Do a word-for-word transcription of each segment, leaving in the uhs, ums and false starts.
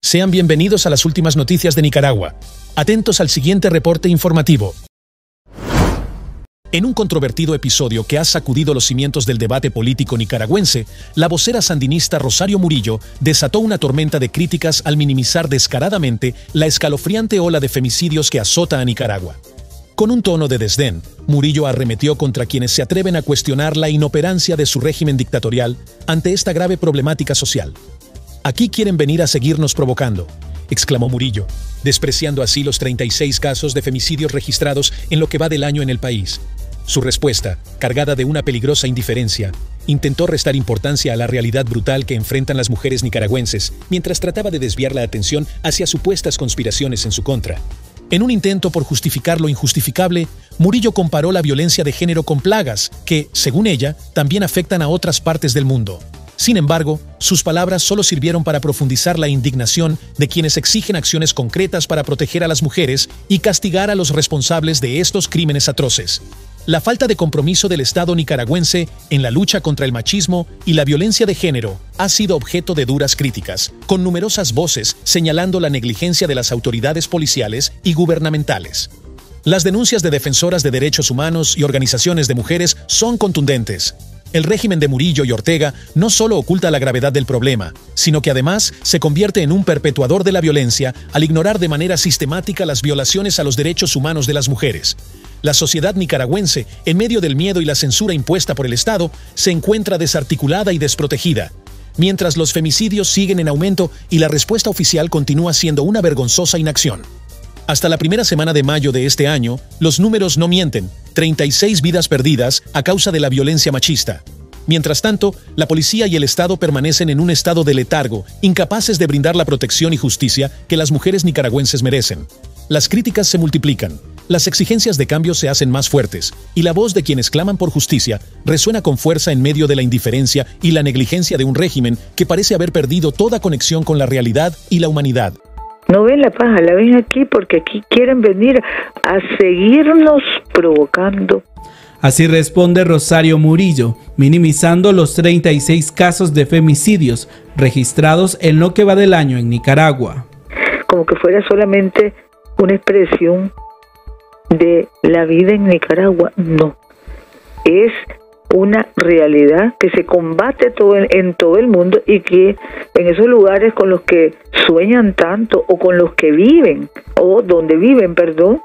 Sean bienvenidos a las últimas noticias de Nicaragua. Atentos al siguiente reporte informativo. En un controvertido episodio que ha sacudido los cimientos del debate político nicaragüense, la vocera sandinista Rosario Murillo desató una tormenta de críticas al minimizar descaradamente la escalofriante ola de femicidios que azota a Nicaragua. Con un tono de desdén, Murillo arremetió contra quienes se atreven a cuestionar la inoperancia de su régimen dictatorial ante esta grave problemática social. «Aquí quieren venir a seguirnos provocando», exclamó Murillo, despreciando así los treinta y seis casos de femicidios registrados en lo que va del año en el país. Su respuesta, cargada de una peligrosa indiferencia, intentó restar importancia a la realidad brutal que enfrentan las mujeres nicaragüenses, mientras trataba de desviar la atención hacia supuestas conspiraciones en su contra. En un intento por justificar lo injustificable, Murillo comparó la violencia de género con plagas que, según ella, también afectan a otras partes del mundo. Sin embargo, sus palabras solo sirvieron para profundizar la indignación de quienes exigen acciones concretas para proteger a las mujeres y castigar a los responsables de estos crímenes atroces. La falta de compromiso del Estado nicaragüense en la lucha contra el machismo y la violencia de género ha sido objeto de duras críticas, con numerosas voces señalando la negligencia de las autoridades policiales y gubernamentales. Las denuncias de defensoras de derechos humanos y organizaciones de mujeres son contundentes. El régimen de Murillo y Ortega no solo oculta la gravedad del problema, sino que además se convierte en un perpetuador de la violencia al ignorar de manera sistemática las violaciones a los derechos humanos de las mujeres. La sociedad nicaragüense, en medio del miedo y la censura impuesta por el Estado, se encuentra desarticulada y desprotegida, mientras los femicidios siguen en aumento y la respuesta oficial continúa siendo una vergonzosa inacción. Hasta la primera semana de mayo de este año, los números no mienten, treinta y seis vidas perdidas a causa de la violencia machista. Mientras tanto, la policía y el Estado permanecen en un estado de letargo, incapaces de brindar la protección y justicia que las mujeres nicaragüenses merecen. Las críticas se multiplican, las exigencias de cambio se hacen más fuertes, y la voz de quienes claman por justicia resuena con fuerza en medio de la indiferencia y la negligencia de un régimen que parece haber perdido toda conexión con la realidad y la humanidad. No ven la paja, la ven aquí porque aquí quieren venir a seguirnos provocando. Así responde Rosario Murillo, minimizando los treinta y seis casos de femicidios registrados en lo que va del año en Nicaragua. Como que fuera solamente una expresión de la vida en Nicaragua. No, es una realidad que se combate todo en, en todo el mundo y que en esos lugares con los que sueñan tanto o con los que viven o donde viven, perdón,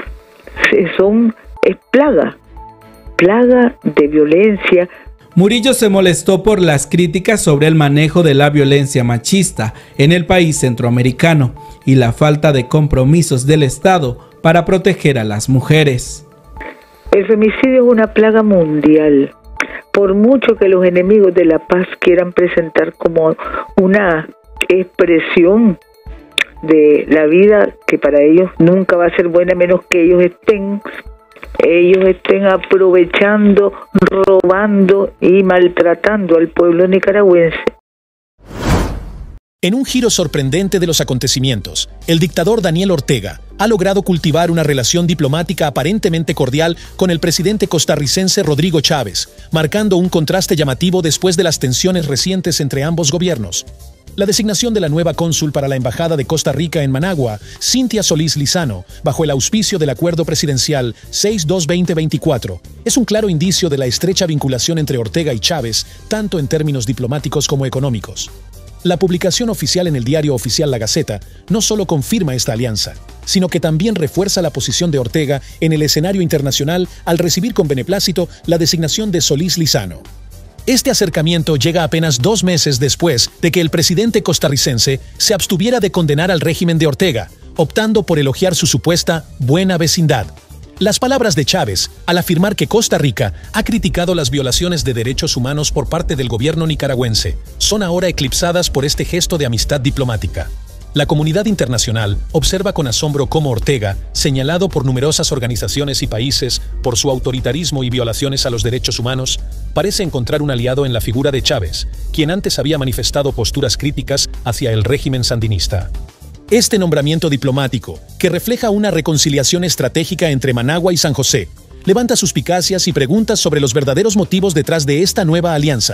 son es plaga, plaga de violencia. Murillo se molestó por las críticas sobre el manejo de la violencia machista en el país centroamericano y la falta de compromisos del Estado para proteger a las mujeres. El femicidio es una plaga mundial. Por mucho que los enemigos de la paz quieran presentar como una expresión de la vida que para ellos nunca va a ser buena, menos que ellos estén ellos estén aprovechando, robando y maltratando al pueblo nicaragüense. En un giro sorprendente de los acontecimientos, el dictador Daniel Ortega ha logrado cultivar una relación diplomática aparentemente cordial con el presidente costarricense Rodrigo Chávez, marcando un contraste llamativo después de las tensiones recientes entre ambos gobiernos. La designación de la nueva cónsul para la Embajada de Costa Rica en Managua, Cintia Solís Lizano, bajo el auspicio del Acuerdo Presidencial seis dos veinte veinticuatro, es un claro indicio de la estrecha vinculación entre Ortega y Chávez, tanto en términos diplomáticos como económicos. La publicación oficial en el diario oficial La Gaceta no solo confirma esta alianza, sino que también refuerza la posición de Ortega en el escenario internacional al recibir con beneplácito la designación de Solís Lizano. Este acercamiento llega apenas dos meses después de que el presidente costarricense se abstuviera de condenar al régimen de Ortega, optando por elogiar su supuesta buena vecindad. Las palabras de Chávez, al afirmar que Costa Rica ha criticado las violaciones de derechos humanos por parte del gobierno nicaragüense, son ahora eclipsadas por este gesto de amistad diplomática. La comunidad internacional observa con asombro cómo Ortega, señalado por numerosas organizaciones y países por su autoritarismo y violaciones a los derechos humanos, parece encontrar un aliado en la figura de Chávez, quien antes había manifestado posturas críticas hacia el régimen sandinista. Este nombramiento diplomático, que refleja una reconciliación estratégica entre Managua y San José, levanta suspicacias y preguntas sobre los verdaderos motivos detrás de esta nueva alianza.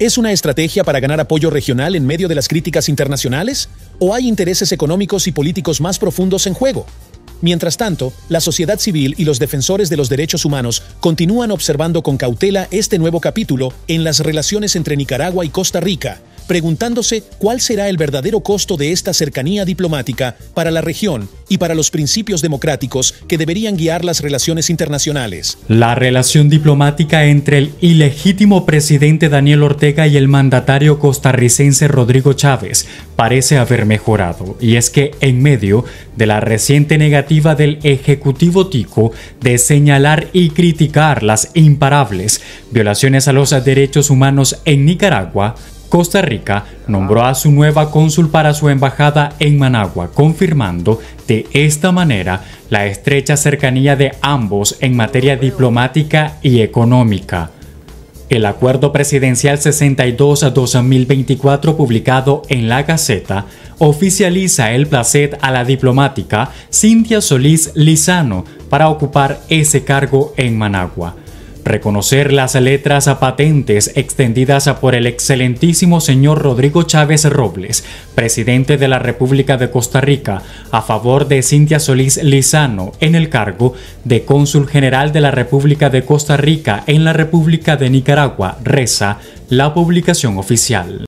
¿Es una estrategia para ganar apoyo regional en medio de las críticas internacionales? ¿O hay intereses económicos y políticos más profundos en juego? Mientras tanto, la sociedad civil y los defensores de los derechos humanos continúan observando con cautela este nuevo capítulo en las relaciones entre Nicaragua y Costa Rica, preguntándose cuál será el verdadero costo de esta cercanía diplomática para la región y para los principios democráticos que deberían guiar las relaciones internacionales. La relación diplomática entre el ilegítimo presidente Daniel Ortega y el mandatario costarricense Rodrigo Chávez parece haber mejorado, y es que en medio de la reciente negativa del Ejecutivo Tico de señalar y criticar las imparables violaciones a los derechos humanos en Nicaragua, Costa Rica nombró a su nueva cónsul para su embajada en Managua, confirmando de esta manera la estrecha cercanía de ambos en materia diplomática y económica. El Acuerdo Presidencial sesenta y dos a dos mil veinticuatro, publicado en la Gaceta, oficializa el placet a la diplomática Cintia Solís Lizano para ocupar ese cargo en Managua. Reconocer las letras patentes extendidas por el excelentísimo señor Rodrigo Chávez Robles, presidente de la República de Costa Rica, a favor de Cintia Solís Lizano en el cargo de cónsul general de la República de Costa Rica en la República de Nicaragua, reza la publicación oficial.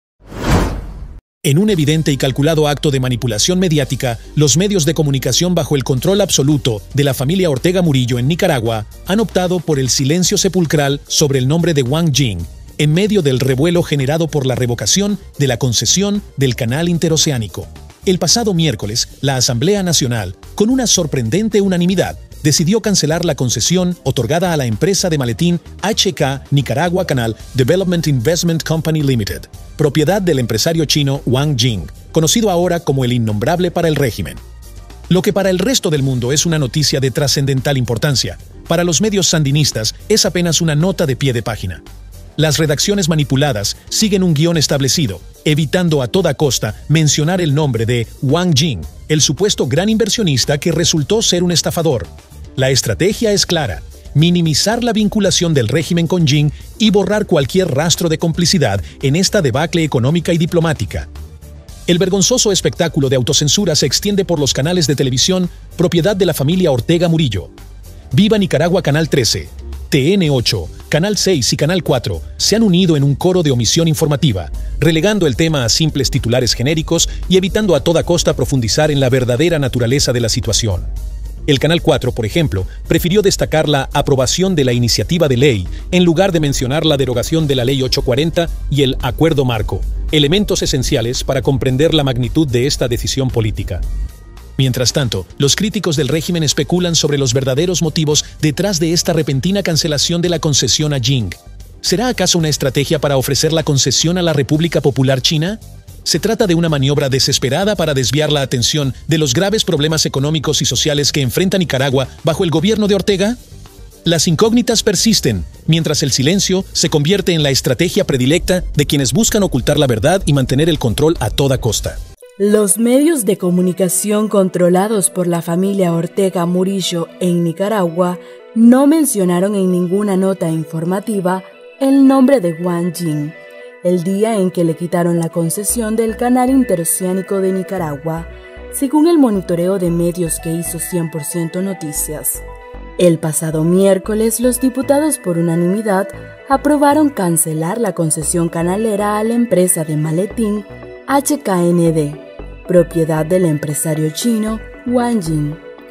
En un evidente y calculado acto de manipulación mediática, los medios de comunicación bajo el control absoluto de la familia Ortega Murillo en Nicaragua han optado por el silencio sepulcral sobre el nombre de Wang Jing, en medio del revuelo generado por la revocación de la concesión del Canal Interoceánico. El pasado miércoles, la Asamblea Nacional, con una sorprendente unanimidad, decidió cancelar la concesión otorgada a la empresa de maletín H K Nicaragua Canal Development Investment Company Limited, propiedad del empresario chino Wang Jing, conocido ahora como el innombrable para el régimen. Lo que para el resto del mundo es una noticia de trascendental importancia, para los medios sandinistas es apenas una nota de pie de página. Las redacciones manipuladas siguen un guión establecido, evitando a toda costa mencionar el nombre de Wang Jing, el supuesto gran inversionista que resultó ser un estafador. La estrategia es clara: minimizar la vinculación del régimen con Jing y borrar cualquier rastro de complicidad en esta debacle económica y diplomática. El vergonzoso espectáculo de autocensura se extiende por los canales de televisión propiedad de la familia Ortega Murillo. Viva Nicaragua Canal trece, T N ocho, Canal seis y Canal cuatro se han unido en un coro de omisión informativa, relegando el tema a simples titulares genéricos y evitando a toda costa profundizar en la verdadera naturaleza de la situación. El Canal cuatro, por ejemplo, prefirió destacar la aprobación de la iniciativa de ley en lugar de mencionar la derogación de la Ley ochocientos cuarenta y el Acuerdo Marco, elementos esenciales para comprender la magnitud de esta decisión política. Mientras tanto, los críticos del régimen especulan sobre los verdaderos motivos detrás de esta repentina cancelación de la concesión a Jing. ¿Será acaso una estrategia para ofrecer la concesión a la República Popular China? ¿Se trata de una maniobra desesperada para desviar la atención de los graves problemas económicos y sociales que enfrenta Nicaragua bajo el gobierno de Ortega? Las incógnitas persisten, mientras el silencio se convierte en la estrategia predilecta de quienes buscan ocultar la verdad y mantener el control a toda costa. Los medios de comunicación controlados por la familia Ortega Murillo en Nicaragua no mencionaron en ninguna nota informativa el nombre de Wang Jing, el día en que le quitaron la concesión del Canal Interoceánico de Nicaragua, según el monitoreo de medios que hizo cien por ciento Noticias. El pasado miércoles, los diputados por unanimidad aprobaron cancelar la concesión canalera a la empresa de maletín H K N D, propiedad del empresario chino Wang Jing.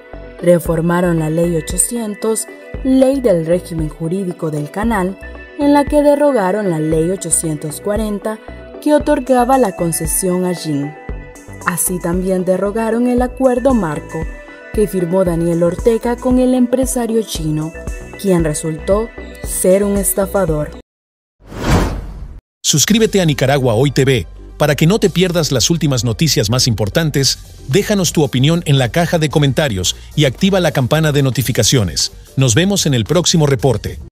Reformaron la Ley ochocientos, Ley del Régimen Jurídico del Canal, en la que derogaron la Ley ochocientos cuarenta que otorgaba la concesión a Jing. Así también derogaron el Acuerdo Marco que firmó Daniel Ortega con el empresario chino, quien resultó ser un estafador. Suscríbete a Nicaragua Hoy T V para que no te pierdas las últimas noticias más importantes. Déjanos tu opinión en la caja de comentarios y activa la campana de notificaciones. Nos vemos en el próximo reporte.